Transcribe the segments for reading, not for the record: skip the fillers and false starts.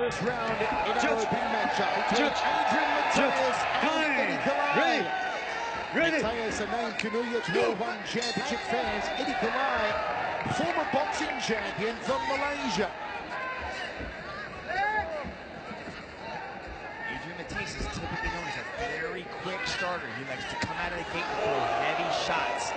first round in our opening matchup between Adrian Mateus and Eddie Kalai. Mateus, a name familiar to World One Championship fans. Eddie Kalai, former boxing champion from Malaysia. Adrian Mateus is typically known as a very quick starter. He likes to come out of the gate and throw heavy shots.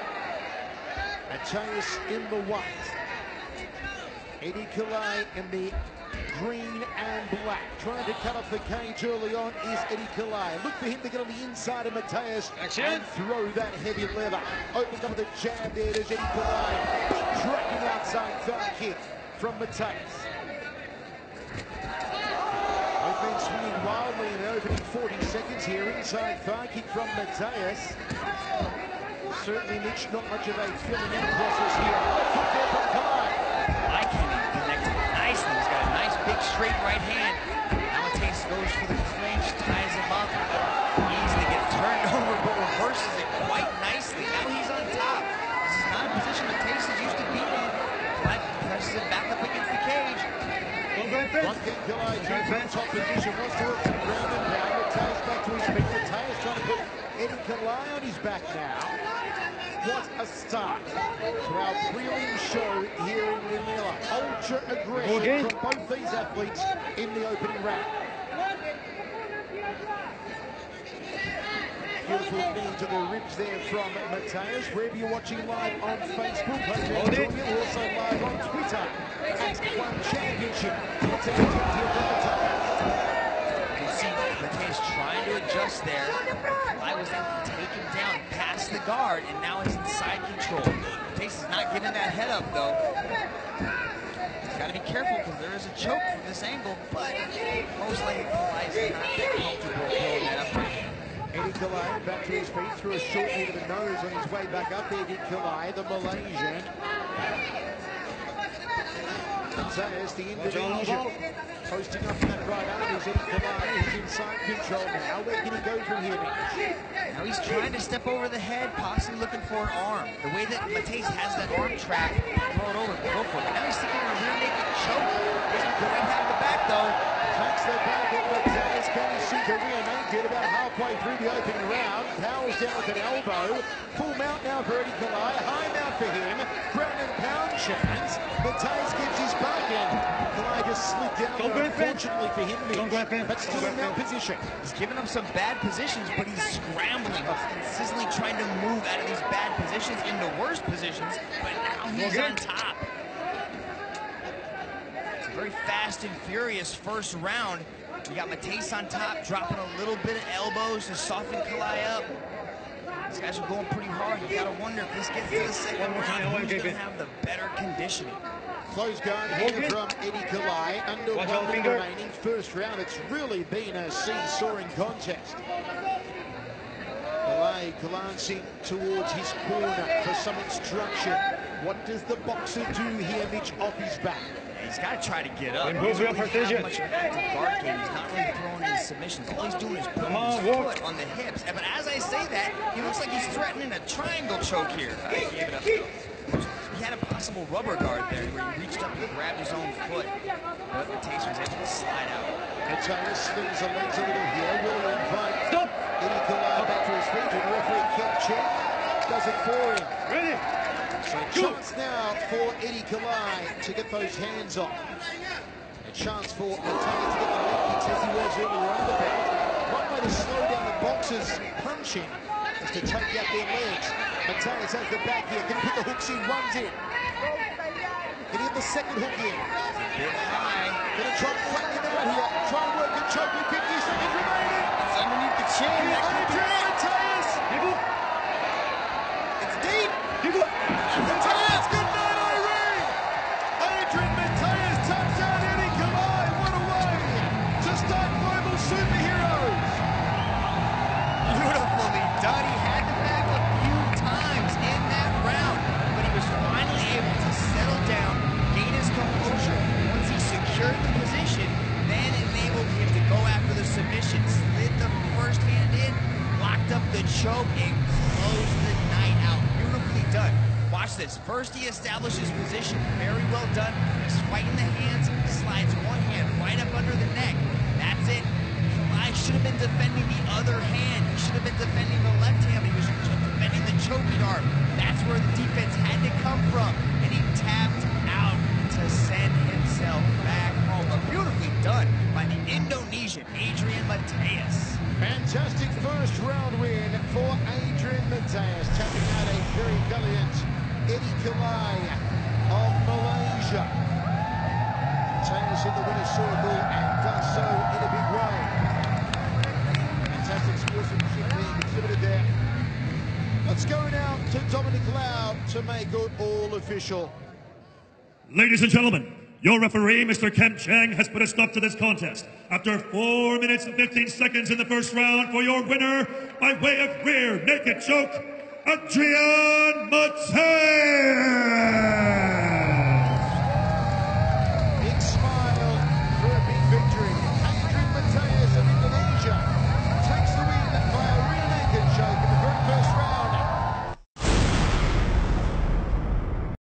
Mateus in the white. Eddie Kalai in the green and black. Trying to cut off the cage early on is Eddie Kalai. Look for him to get on the inside of Mateus and throw that heavy leather. Opens up with a jab there. There's Eddie Kalai. Big tracking outside thigh kick from Mateus. Both men swinging wildly in the opening 40 seconds here. Inside thigh kick from Mateus. Certainly Mitch, not much of a filling in process here. Foot there from Kalai. I can't even connect nicely. He's got a nice big straight right hand. Now Mateus goes for the clinch, ties him up. Easily gets turned over, but reverses it quite nicely. Now he's on top. This is not a position Mateus is used to being in. Kalai presses it back up against the cage. One kick Kalai turns from top position, wants to work to the ground and down. Mateus back to his feet. Mateus trying to put Eddie Kalai on his back now. What a start to our prelim show here in Manila. Ultra aggression from both these athletes in the opening round. Beautiful knee to the ribs there from Mateus. Wherever you're watching live on Facebook, we're also live on Twitter at One Championship. Let's have a talk here from Mateus. You see Mateus trying to adjust there. I was able to take him down past the guard, and now he's in side control. Mateus is not giving that head up, though. He's got to be careful because there is a choke from this angle, but most likely Kalai is not comfortable pulling that up. Eddie Kalai back to his feet, threw a short knee to the nose on his way back up. Eddie Kalai, the Malaysian. Mateus, the Indonesian, posting up that right arm is Eddie Kalai. He's inside control now. Where can he go from here, Mitch? Now he's trying to step over the head, possibly looking for an arm. The way that Mateus has that arm track, throw it over, go for it. But now he's sticking in a rear naked choke. Doesn't quite have the back, though. Tracks the back of Mateus. Can he shoot the rear naked about halfway through the opening round? Powers down with an elbow. Full mount now for Eddie Kalai. High mount for him. Ground and pound chance. Mateus gives his back in. Kalai just slid down there, unfortunately for him, Mitch. But still in that position. He's giving up some bad positions, but he's scrambling, consistently trying to move out of these bad positions into worse positions, but now he's on top. It's a very fast and furious first round. We got Mateus on top, dropping a little bit of elbows to soften Kalai up. These guys are going pretty hard. You gotta wonder if this gets to the second round, who's gonna have the better conditioning. Close guard here from Eddie Kalai. Under 1 minute remaining. First round, it's really been a seesawing contest. Kalai glancing towards his corner for some instruction. What does the boxer do here, Mitch, off his back? He's got to try to get up. He doesn't really have much of an active guard game. He's not really throwing his submissions. All he's doing is putting his foot on the hips. But as I say that, he looks like he's threatening a triangle choke here. I gave it up. He had a possible rubber guard there where he reached up and grabbed his own foot. But Mateus was able to slide out. Mateus slings the legs a little here. Will invite Eddie Kalai back to his feet. And referee kick check does it for him. Ready? So chance now for Eddie Kalai to get those hands off. A chance for Mateus to get the leg kicks as he was earlier on the bout. One way to slow down the boxers punching is to take out their legs. Mateus has the back here, can put the hooks in, runs in. Can he get the second hook in? Bit high. Gonna try to flatten him out here. Try and work and choke with 50 seconds remaining. It's underneath the chin. Adrian Mateus. It's deep. Mateus, good night, Irene. Adrian Mateus taps out Eddie Kalai. What a way to start global superheroes. Beautifully done. He had to back a few times in that round, but he was finally able to settle down, gain his composure. Once he secured the position, then enabled him to go after the submission, slid the first hand in, locked up the choke, and closed the night out. Beautifully done. Watch this. First, he establishes position. Very well done. He's fighting the hands, slides one hand right up under decision, Adrian Mateus. Fantastic first round win for Adrian Mateus, tapping out a very valiant Eddie Kalai of Malaysia. Mateus in the winner's circle and does so in a big way. Fantastic sportsmanship being exhibited there. Let's go now to Dominic Lau to make it all official. Ladies and gentlemen, your referee, Mr. Kemp Chang, has put a stop to this contest after 4 minutes and 15 seconds in the first round for your winner by way of rear naked choke, Adrian Mateus.